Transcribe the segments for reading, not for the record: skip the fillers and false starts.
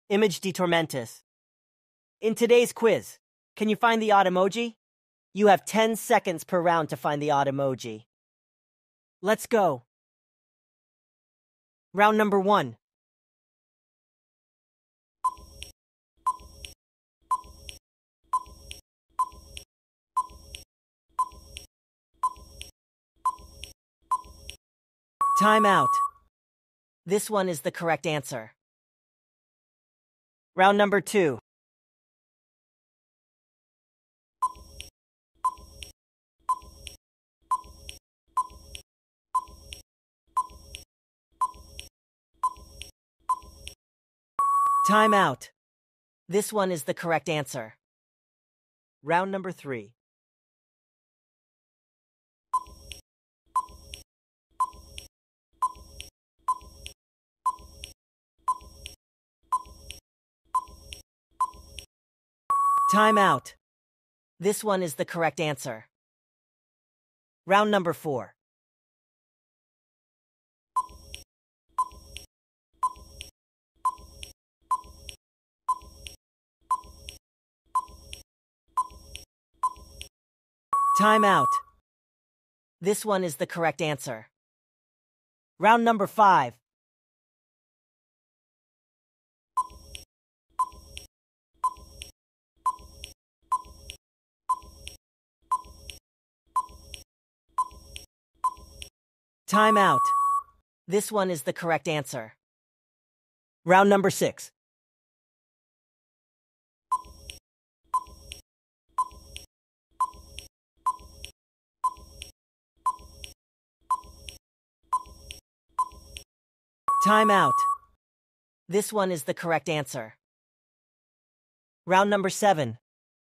Image de Tormentis. In today's quiz, can you find the odd emoji? You have 10 seconds per round to find the odd emoji. Let's go. Round number 1. Time out. This one is the correct answer. Round number 2. Time out. This one is the correct answer. Round number 3. Time out. This one is the correct answer. Round number 4. Time out. This one is the correct answer. Round number 5. Time out. This one is the correct answer. Round number 6. Time out. This one is the correct answer. Round number 7.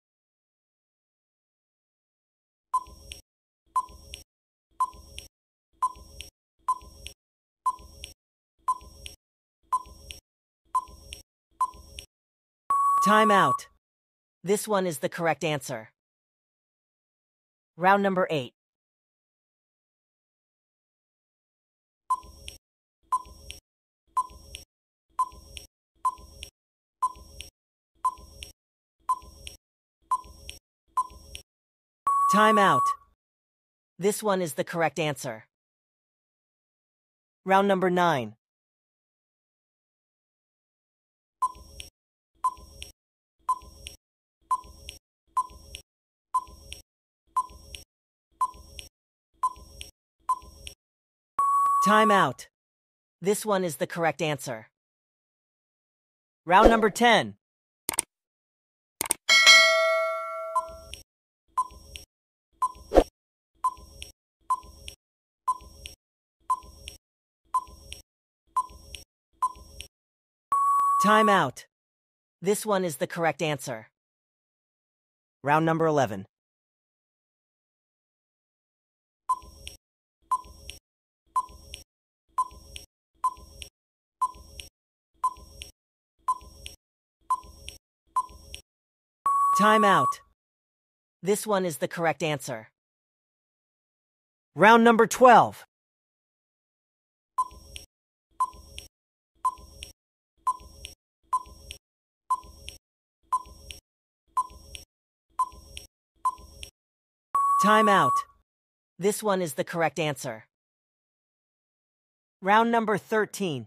Time out. This one is the correct answer. Round number 8. Time out. This one is the correct answer. Round number 9. Time out. This one is the correct answer. Round number 10. Time out. This one is the correct answer. Round number 11. Time out. This one is the correct answer. Round number 12. Time out. This one is the correct answer. Round number 13.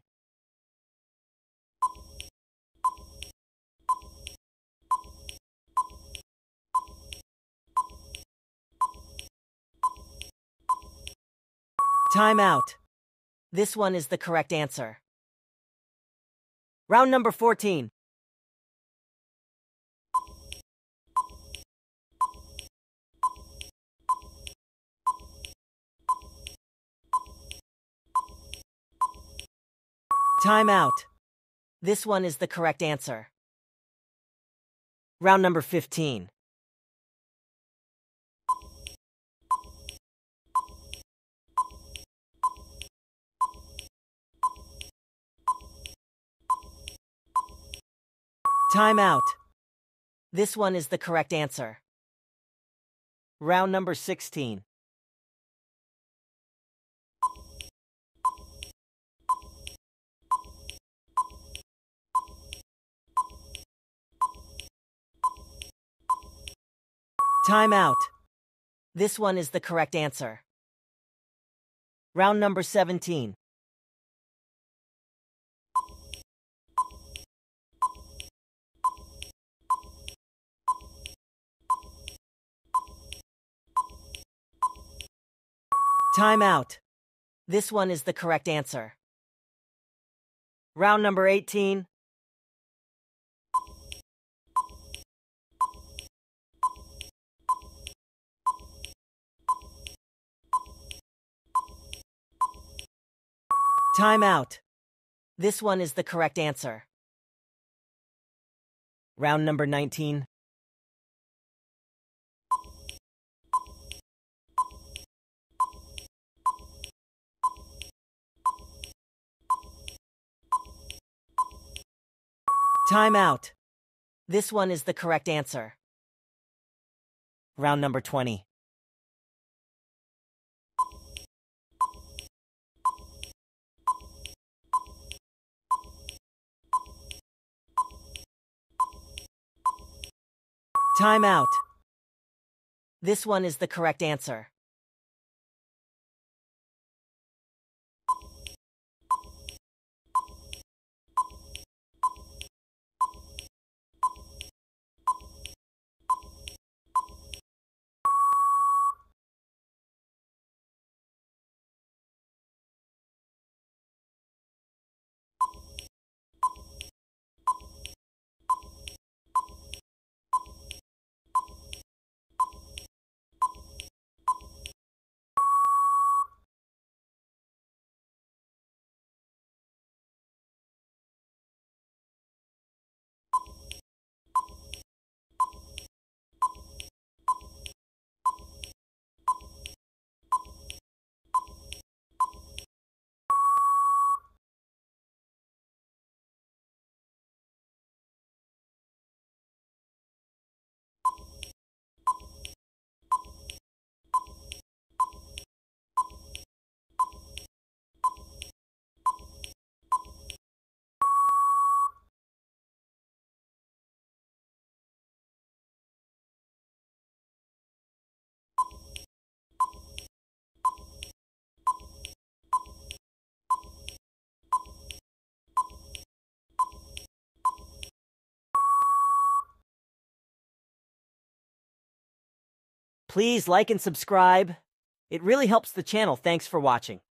Time out. This one is the correct answer. Round number 14. Time out. This one is the correct answer. Round number 15. Time out. This one is the correct answer. Round number 16. Time out. This one is the correct answer. Round number 17. Time out. This one is the correct answer. Round number 18. Time out. This one is the correct answer. Round number 19. Time out. This one is the correct answer. Round number 20. Time out. This one is the correct answer. Please like and subscribe. It really helps the channel. Thanks for watching.